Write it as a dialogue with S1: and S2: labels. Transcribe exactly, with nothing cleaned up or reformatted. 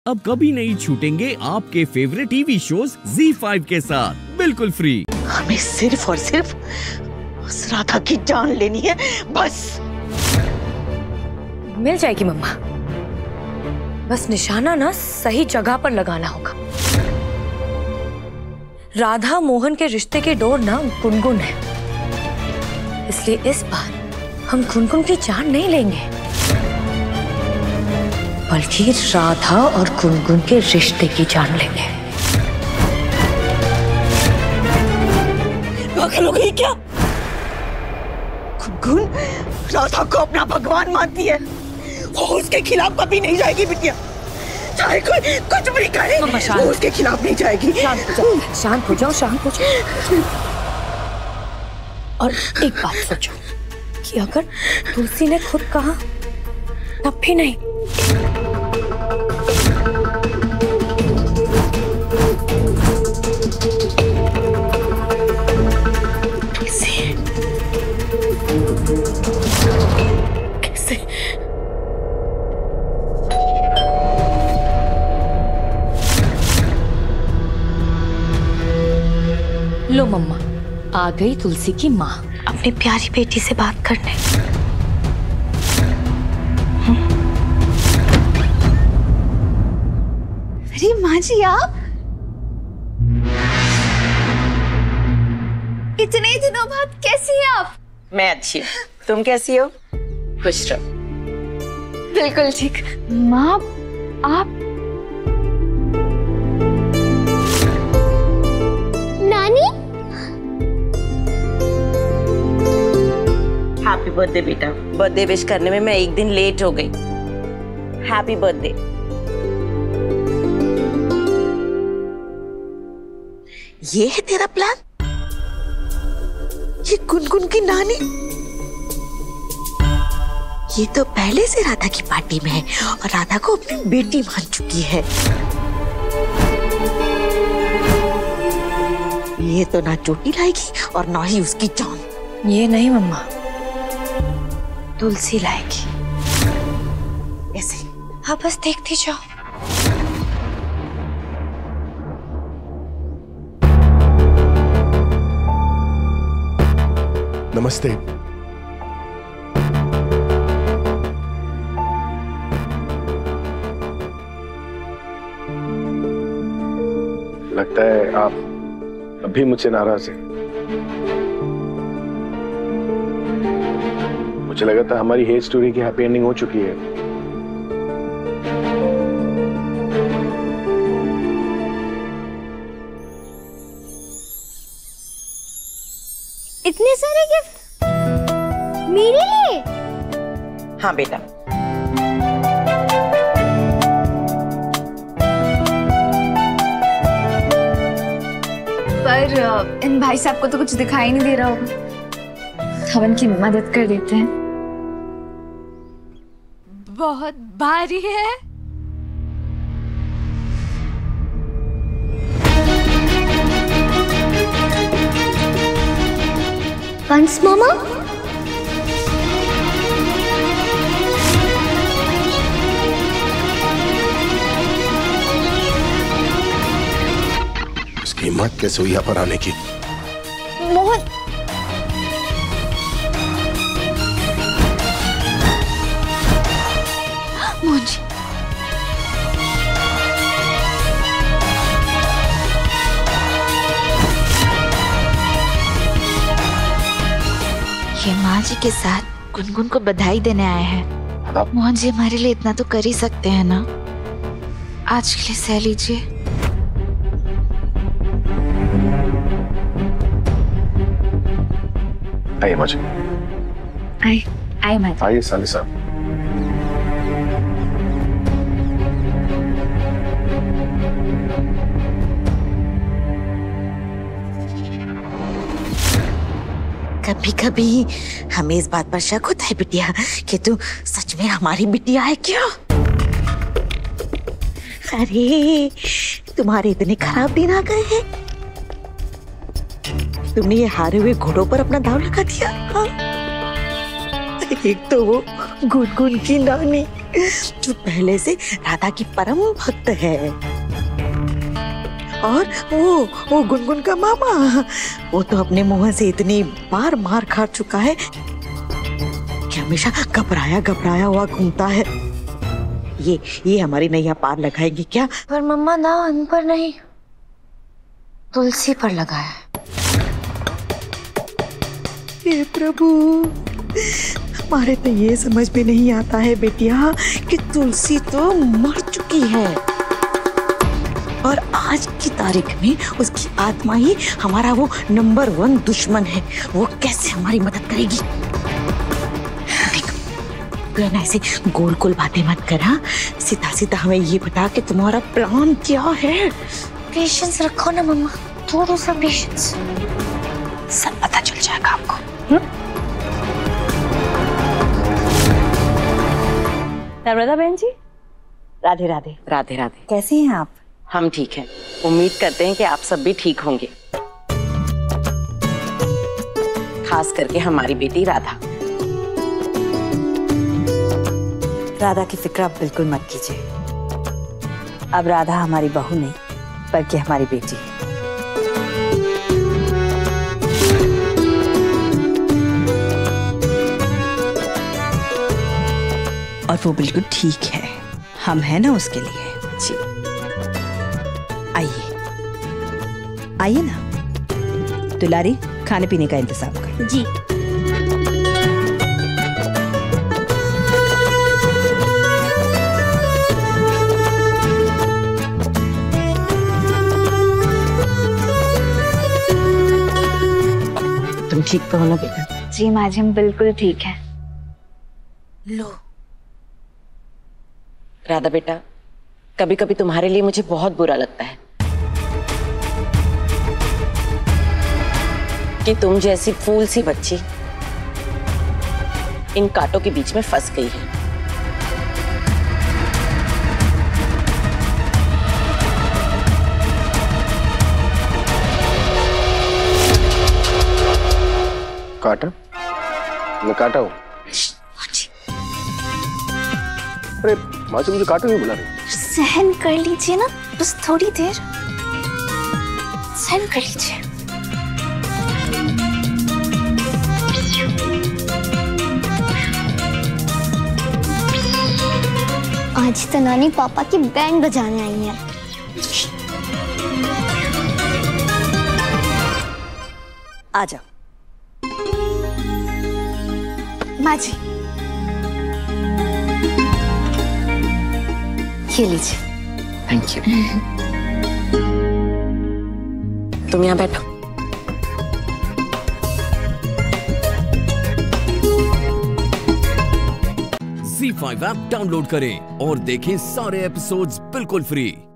S1: अब कभी नहीं छूटेंगे आपके favourite TV shows Zee five के साथ बिल्कुल फ्री।
S2: हमें सिर्फ और सिर्फ उस राधा की जान लेनी है, बस।
S3: मिल जाएगी मम्मा, बस निशाना ना सही जगह पर लगाना होगा। राधा मोहन के रिश्ते की डोर ना गुनगुन है, इसलिए इस बार हम गुनगुन की जान नहीं लेंगे, बल्कि राधा और गुनगुन के रिश्ते की जान लेंगे।
S2: पागल हो गई क्या? गुनगुन राधा को अपना भगवान मानती है, वो उसके खिलाफ कभी नहीं जाएगी बिटिया। चाहे कोई कुछ भी करे, वो उसके खिलाफ नहीं जाएगी।
S3: शांत हो जाओ, शांत हो जाओ, शांत हो जाओ। और एक बात सोचो कि अगर तुलसी ने खुद कहा तब भी नहीं। तुलसी कैसे? लो मम्मा, आ गई तुलसी की माँ अपनी प्यारी बेटी से बात करने।
S4: अरे माँ जी, आप इतने दिनों बाद कैसी हैं आप?
S2: मैं अच्छी हूँ, तुम कैसी हो? खुश रहो।
S4: बिल्कुल ठीक। माँ, आप नानी?
S2: हैप्पी बर्थडे बेटा। बर्थडे विश करने में मैं एक दिन लेट हो गई। Happy birthday. ये है तेरा प्लान? ये गुनगुन की नानी? ये तो पहले से राधा की पार्टी में है और राधा को अपनी बेटी मान चुकी है। ये तो ना चोटी लाएगी और ना ही उसकी जान।
S3: ये नहीं मम्मा, तुलसी लाएगी।
S2: ऐसे
S3: हाँ, बस देखती जाओ।
S5: नमस्ते। लगता है आप अभी मुझसे नाराज हैं। मुझे लगा था हमारी हेट स्टोरी की हैप्पी एंडिंग हो चुकी है।
S4: इतने सारे गिफ्ट मेरे लिए?
S2: हाँ बेटा।
S4: पर इन भाई साहब को तो कुछ दिखाई नहीं दे रहा होगा। हवन की मदद कर देते हैं। बहुत भारी है। कंस मामा,
S5: उसकी हिम्मत कैसे हुई यहाँ पर आने की?
S4: मोहन, मोहन जी,
S6: ये माँ जी के साथ गुनगुन को बधाई देने आए हैं। मोहन जी हमारे लिए इतना तो कर ही सकते हैं ना, आज के लिए सह लीजिए।
S5: आइए माँ जी।
S4: आइए आइए माँ जी।
S5: आइए साले साहब।
S2: कभी कभी हमें इस बात पर शक होता है बिटिया कि तू सच में हमारी बिटिया है क्या? अरे तुम्हारे इतने खराब दिन आ गए हैं, तुमने ये हारे हुए घोड़ों पर अपना दांव लगा दिया। हाँ? एक तो वो गुनगुन की नानी जो पहले से राधा की परम भक्त है। और वो वो गुनगुन का मामा, वो तो अपने मोहन से इतनी बार मार खा चुका है कि हमेशा घबराया घबराया हुआ घूमता है। ये ये हमारी नैया पार लगाएगी क्या?
S3: पर मम्मा ना अन पर नहीं, तुलसी पर लगाया है।
S2: हे प्रभु, हमारे तो ये समझ में नहीं आता है बेटिया कि तुलसी तो मर चुकी है और आज की तारीख में उसकी आत्मा ही हमारा वो नंबर वन दुश्मन है। वो कैसे हमारी मदद करेगी? तू ना ऐसे गोल गोल बातें मत कर, हाँ? सीधा सीधा हमें ये बता कि तुम्हारा प्लान क्या है।
S3: पेशेंस रखो ना मम्मा, थोड़ा सा पेशेंस,
S2: सब पता चल जाएगा आपको।
S7: नर्मदा बहन जी,
S2: राधे राधे।
S7: राधे राधे। कैसी हैं आप?
S8: हम ठीक हैं। उम्मीद करते हैं कि आप सब भी ठीक होंगे, खास करके हमारी बेटी राधा।
S7: राधा की फिक्र आप बिल्कुल मत कीजिए। अब राधा हमारी बहू नहीं बल्कि हमारी बेटी है। और वो बिल्कुल ठीक है, हम हैं ना उसके लिए।
S8: जी
S7: आइए आइए ना दुलारी, खाने पीने का इंतजाम कर।
S3: जी।
S8: तुम ठीक तो हो ना बेटा?
S4: जी माँ जी, हम बिल्कुल ठीक है।
S8: लो राधा बेटा, कभी कभी तुम्हारे लिए मुझे बहुत बुरा लगता है कि तुम जैसी फूल सी बच्ची इन कांटों के बीच में फंस गई है।
S5: काटा? मैं काटा हूँ? अरे माँ जी, मुझे काटो क्यों बुला रही?
S4: सहन कर लीजिए ना, बस थोड़ी देर सहन कर लीजिए।
S9: आज तो नानी पापा की बैंड बजाने आई है।
S7: आ जाओ।
S4: माँ जी, ये लीजिए।
S8: Thank you. तुम यहाँ बैठो।
S1: ज़ी फाइव ऐप डाउनलोड करें और देखें सारे एपिसोड्स बिल्कुल फ्री।